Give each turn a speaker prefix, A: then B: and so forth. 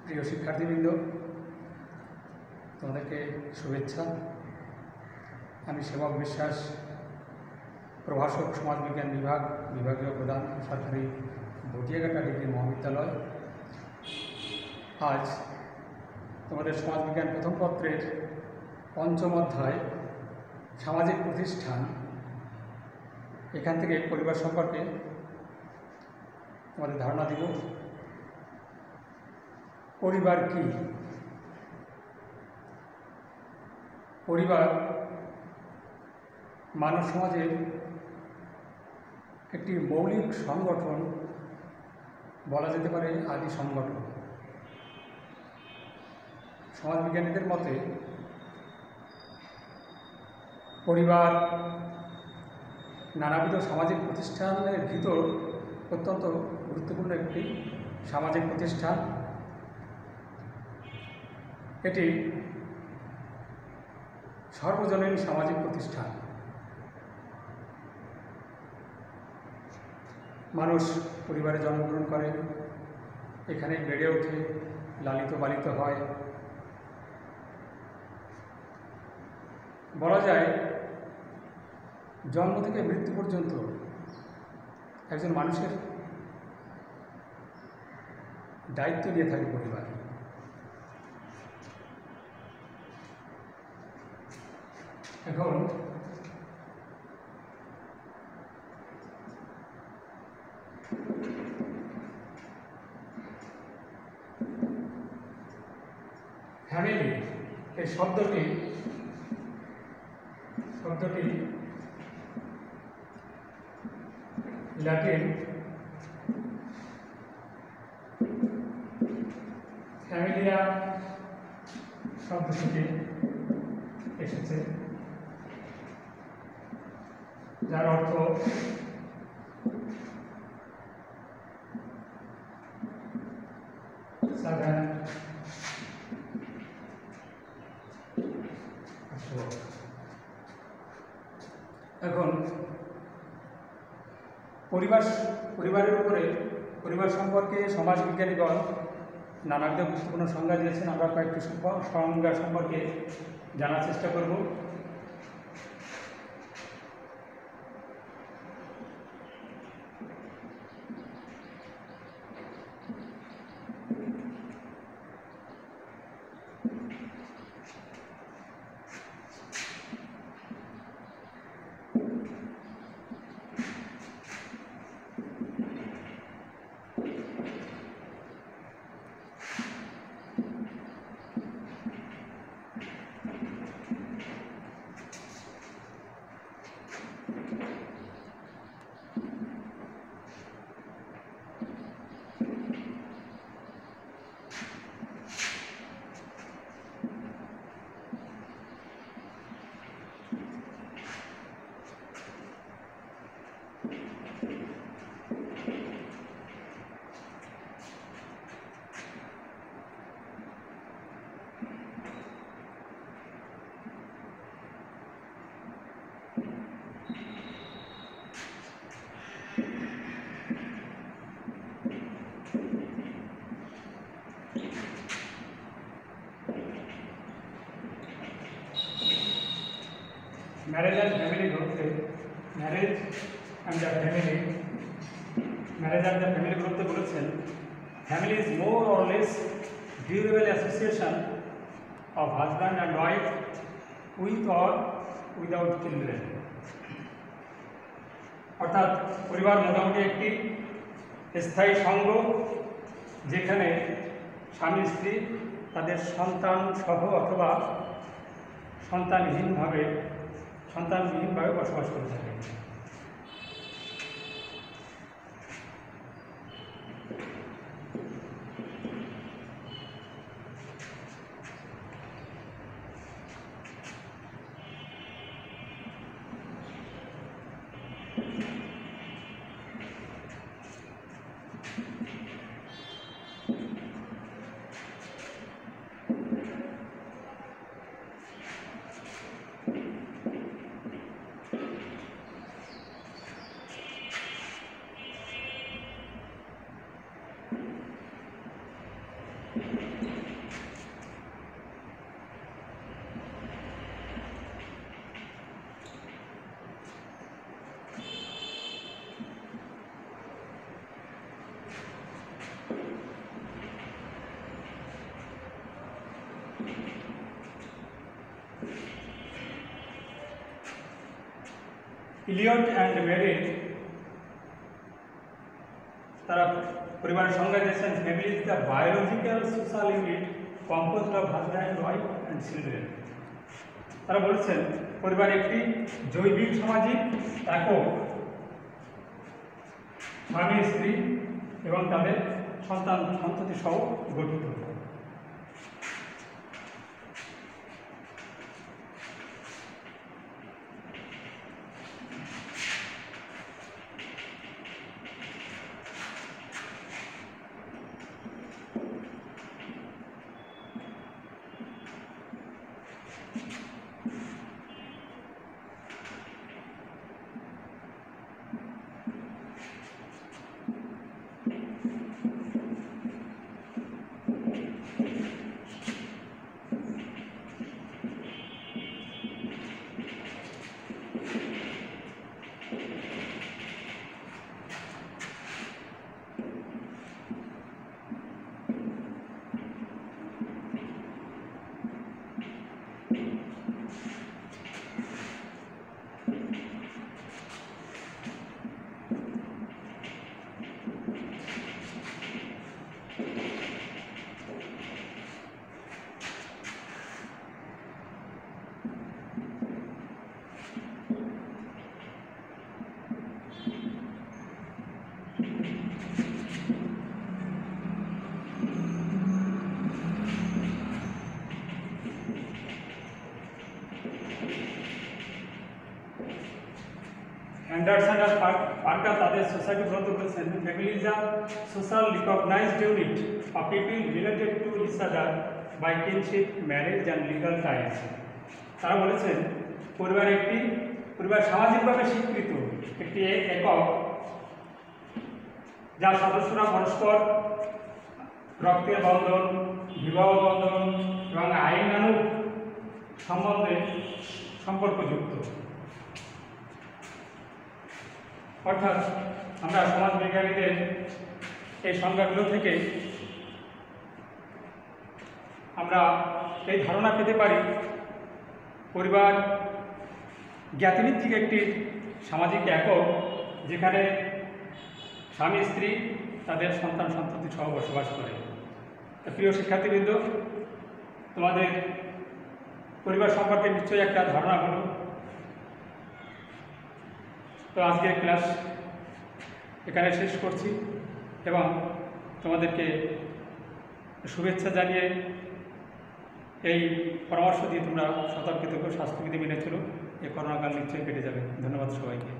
A: প্রিয় শিক্ষার্থীবৃন্দ, তোমাদেরকে শুভেচ্ছা। আমি সেবক বিশ্বাস, প্রভাষক সমাজবিজ্ঞান বিভাগীয় প্রধান, সরকারি বটিয়াঘাটা ডিগ্রি মহাবিদ্যালয়। আজ তোমাদের সমাজবিজ্ঞান প্রথম পত্রের পঞ্চম অধ্যায় সামাজিক প্রতিষ্ঠান, এখান থেকে পরিবার সম্পর্কে তোমাদের ধারণা দিব। পরিবার কি? পরিবার মানব সমাজের একটি মৌলিক সংগঠন, বলা যেতে পারে আদি সংগঠন। সমাজবিজ্ঞানীদের মতে পরিবার নানাবিধ সামাজিক প্রতিষ্ঠানের ভিতর অত্যন্ত গুরুত্বপূর্ণ একটি সামাজিক প্রতিষ্ঠান। এটি সর্বজনীন সামাজিক প্রতিষ্ঠান। মানুষ পরিবারে জন্মগ্রহণ করে, এখানে বেড়ে ওঠে, লালিত পালিত হয়। বলা যায় জন্ম থেকে মৃত্যু পর্যন্ত একজন মানুষের দায়িত্ব নিয়ে থাকে পরিবার। এখন ফ্যামিলি এই শব্দটি ল্যাটিন ফ্যামিলিয়া শব্দ থেকে এসেছে, যার অর্থ এখন পরিবারের উপরে পরিবার সম্পর্কে সমাজবিজ্ঞানীগণ নানাবিধ গুরুত্বপূর্ণ সংজ্ঞা দিয়েছেন। আমরা কয়েকটি সংজ্ঞা সম্পর্কে জানার চেষ্টা করব। ম্যারেজ অ্যান্ড ফ্যামিলি গ্রুপে ম্যারেজ অ্যান্ড দ্য ফ্যামিলি গ্রুপে বলেছেন, family is more or less durable association of husband and wife with or without children. অর্থাৎ পরিবার মোটামুটি একটি স্থায়ী সঙ্গ, যেখানে স্বামী স্ত্রী তাদের সন্তান সহ অথবা সন্তানবিহীনভাবে বসবাস করে থাকে। ইলিয়ট অ্যান্ড মেরি তারা পরিবারের সংজ্ঞা দিয়েছেন, family is the biological social unit composed of husband wife and children. তারা বলেছেন পরিবার একটি জৈবিক সামাজিক একক, স্বামী স্ত্রী এবং তাদের সন্তান সন্ততি সহ গঠিত। অ্যান্ডারসন আর পার্কার তাদের সোসাইটি গ্রন্থ বলেছেন, family is a social recognized unit of people related to each other by kinship, marriage and legal ties. তারা বলেছেন পরিবার সামাজিকভাবে স্বীকৃত একটি একক, যার সদস্যরা পরস্পর রক্তের বন্ধন, বিবাহ বন্ধন এবং আইনানুগ সম্বন্ধে সম্পর্কযুক্ত। অর্থাৎ আমরা সমাজবিজ্ঞানীদের এই সংজ্ঞাগুলো থেকে আমরা এই ধারণা পেতে পারি পরিবার জ্ঞাতিভিত্তিক একটি সামাজিক একক, যেখানে স্বামী স্ত্রী তাদের সন্তান সন্ততি সহ বসবাস করে। প্রিয় শিক্ষার্থীবৃন্দ, তোমাদের পরিবার সম্পর্কে নিশ্চয়ই একটা ধারণা হলো। তো আজকের ক্লাস এখানে শেষ করছি এবং তোমাদেরকে শুভেচ্ছা জানিয়ে এই পরামর্শ দিয়ে তোমরা সতর্ক থেকো, স্বাস্থ্যবিধি মেনে চলো। এই করোনাকাল নিশ্চয়ই কেটে যাবে। ধন্যবাদ সবাইকে।